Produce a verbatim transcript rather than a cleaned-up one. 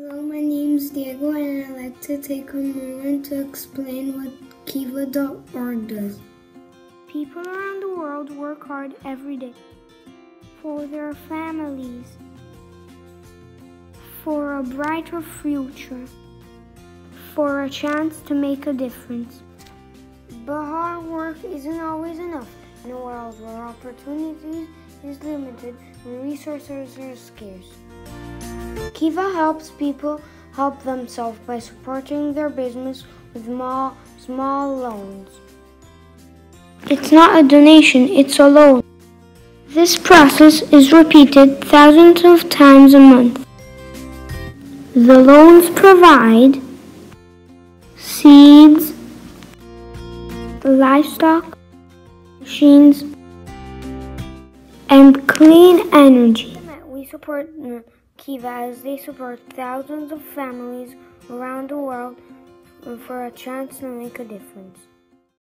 Hello, my name's Diego and I'd like to take a moment to explain what kiva dot org does. People around the world work hard every day for their families, for a brighter future, for a chance to make a difference. But hard work isn't always enough in a world where opportunities is limited and resources are scarce. Kiva helps people help themselves by supporting their business with small, small loans. It's not a donation, it's a loan. This process is repeated thousands of times a month. The loans provide seeds, livestock, machines, and clean energy. We support Kiva as they support thousands of families around the world for a chance to make a difference.